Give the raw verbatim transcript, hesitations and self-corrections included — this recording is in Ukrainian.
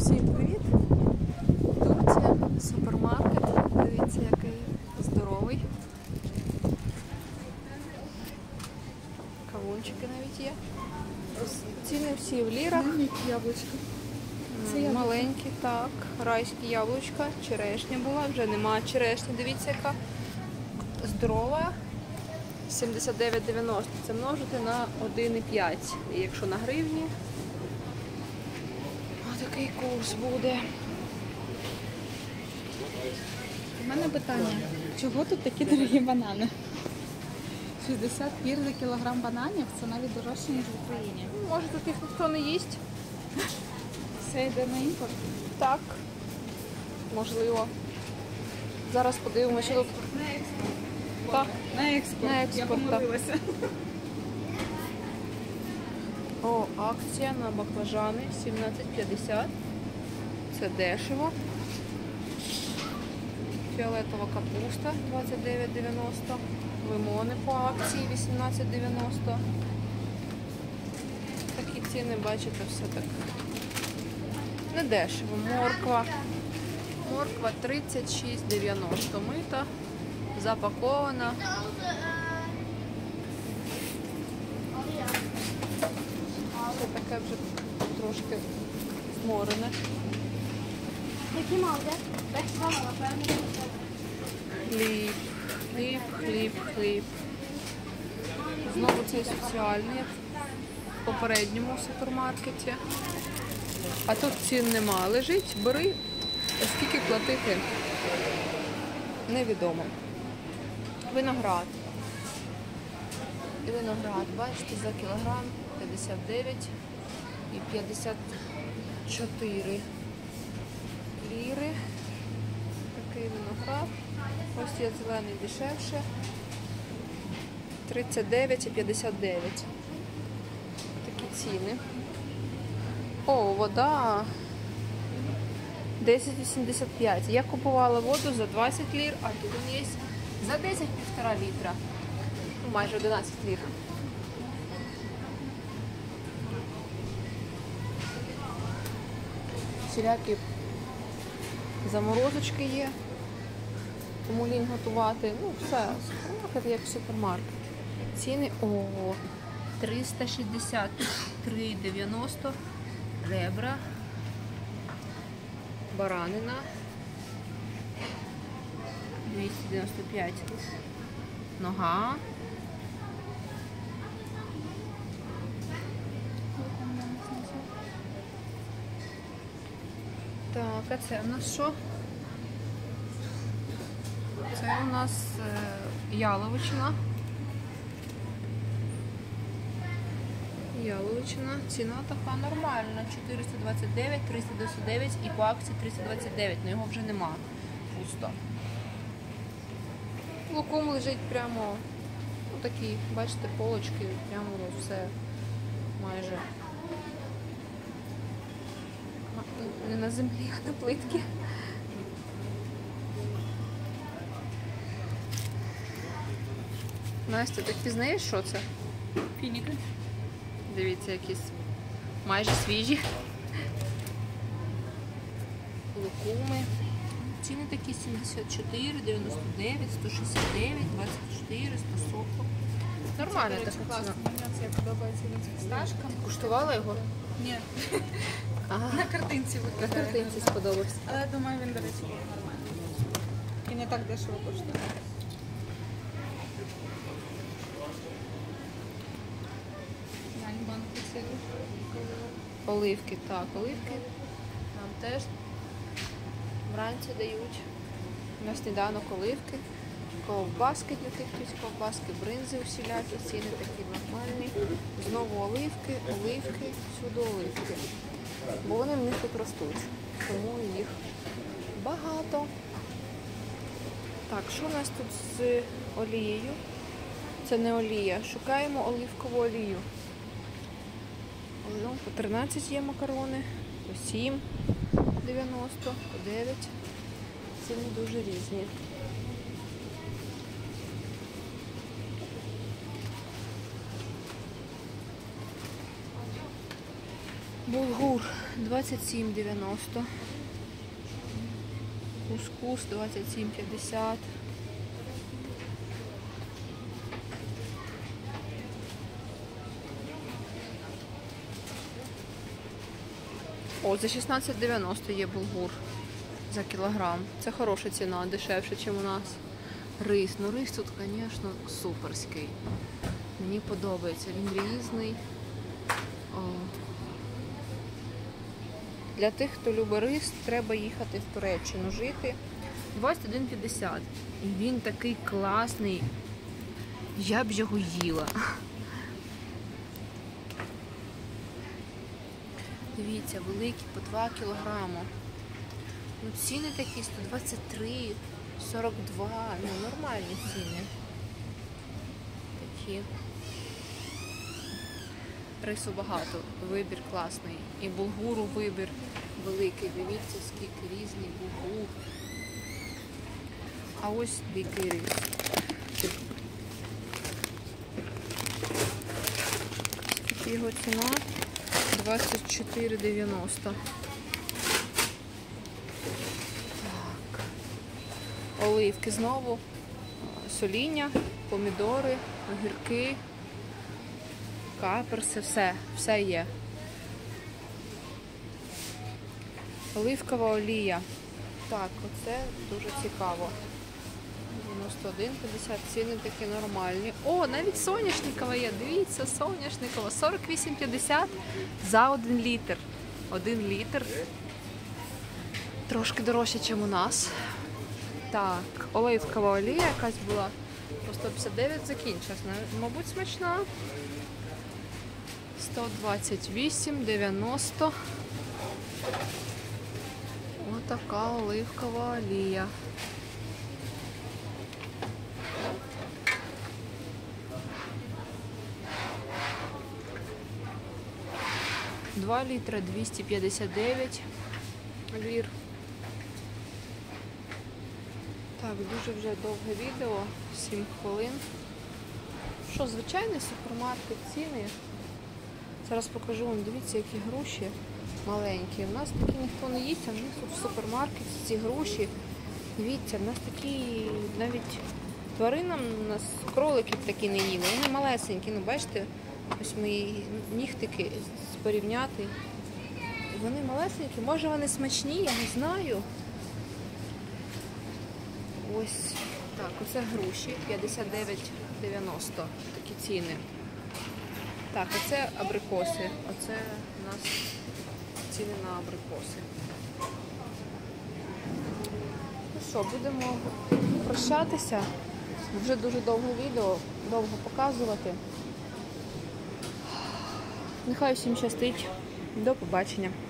Всім привіт! Турція, супермаркет. Дивіться, який здоровий. Кавунчики навіть є. Ціни всі в лірах. Яблучко. Це маленькі, так. Райські яблучка. Черешня була, вже нема черешні. Дивіться, яка здорова. сімдесят дев'ять дев'яносто. Це множити на один і п'ять. І якщо на гривні, отакий курс буде. У мене питання, чого тут такі дорогі банани? шістдесят лір за кілограм бананів, це навіть дорожче, ніж в Україні. Може, тут їх ніхто не їсть? Все йде на імпорт? Так, можливо. Зараз подивимося, що тут. На експорт. Так, На експорт. на експорт, Я так. помилилася. О, акція на баклажани сімнадцять п'ятдесят. Це дешево. Фіолетова капуста двадцять дев'ять дев'яносто. Лимони по акції вісімнадцять дев'яносто. Такі ціни, бачите, все так не дешево. Морква. Морква тридцять шість дев'яносто. Мита, запакована. Це таке вже трошки зморене. Які мали? Хліб, хліб, хліб, хліб. Знову цей соціальний, як в попередньому супермаркеті. А тут цін нема. Лежить, бери, а скільки платити, невідомо. Виноград. І виноград, бачите, за кілограм п'ятдесят дев'ять і п'ятдесят чотири ліри. Такий виноград. Ось є зелений дешевше. тридцять дев'ять і п'ятдесят дев'ять. Такі ціни. О, вода десять вісімдесят п'ять. Я купувала воду за двадцять лір, а тут є за десять півтора літра. Ну, майже одинадцять лір. Всілякі заморозочки є. Тому лінь готувати. Ну, все, супермаркет як супермаркет. Ціни, о, триста шістдесят три дев'яносто. Ребра. Баранина. двісті дев'яносто п'ять. Нога. Так, а це у нас що? Це у нас е, яловичина. Яловичина. Ціна така нормальна. чотириста двадцять дев'ять, триста дев'яносто дев'ять і по акції триста двадцять дев'ять, але його вже нема. Пусто. Лукум лежить прямо, ну такі, бачите, полочки, прямо все майже не на землі, а на плитки. Настя, ти пізнаєш, що це? Фініки. Дивіться, якісь майже свіжі. Лукуми. Ціни такі сімдесят чотири, дев'яносто дев'ять, сто шістдесят дев'ять, двадцять чотири, сто сорок. Нормальна така ціна. Мені це подобається він з фісташком. Куштувала його? Ні. Ага. На картинці На виглядає. картинці сподобався. Але я думаю, він, до речі, нормальний. І не так дешево коштує. Банку сиру. Оливки, так, оливки нам теж вранці дають на сніданок оливки, ковбаски для тих, хтось ковбаски, бринзи усілякі, ціни такі нормальні. Знову оливки, оливки, всюди оливки. Бо вони в них тут ростуть, тому їх багато. Так, що у нас тут з олією? Це не олія. Шукаємо оливкову олію. Ну, по тринадцять є макарони, по сім дев'яносто, по дев'ять. Ціни дуже різні. Булгур двадцять сім дев'яносто. Кускус двадцять сім п'ятдесят. О, за шістнадцять дев'яносто є булгур за кілограм. Це хороша ціна, дешевше, ніж у нас. Рис. Ну рис тут, звісно, суперський. Мені подобається. Він різний. О. Для тих, хто любить рис, треба їхати в Туреччину жити. двадцять один п'ятдесят. І він такий класний. Я б його їла. Дивіться, великі по два кілограми. Ну, ціни такі сто двадцять три, сорок два. Ну, нормальні ціни. Такі. Рису багато, вибір класний. І булгуру вибір великий. Дивіться, скільки різний булгур. А ось дикий рис. Скільки його ціна? двадцять чотири дев'яносто. Так. Оливки знову. Соління, помідори, огірки. Каперси, все, все є. Оливкова олія. Так, оце дуже цікаво. дев'яносто один п'ятдесят, ціни такі нормальні. О, навіть соняшникова є, дивіться, соняшникова. сорок вісім п'ятдесят за один літр. Один літр. Трошки дорожче, ніж у нас. Так, оливкова олія якась була. По сто п'ятдесят дев'ять закінчилась. Мабуть, смачна. сто двадцять вісім дев'яносто. Отака оливкова олія. два літра двісті п'ятдесят дев'ять лір. Так, дуже вже довге відео, сім хвилин. Що, звичайний супермаркет, ціни. Зараз покажу вам, дивіться, які груші маленькі. У нас такі ніхто не їсть, а в них тут в супермаркеті ці груші. Дивіться, в нас такі навіть тваринам, у нас кролики такі не їли. Вони малесенькі, ну бачите, ось мої нігтики порівняти. Вони малесенькі, може вони смачні, я не знаю. Ось так, оце груші, п'ятдесят дев'ять дев'яносто, такі ціни. Так, оце абрикоси, оце у нас ціни на абрикоси. Ну що, будемо прощатися. Вже дуже довге відео, довго показувати. Нехай всім щастить. До побачення.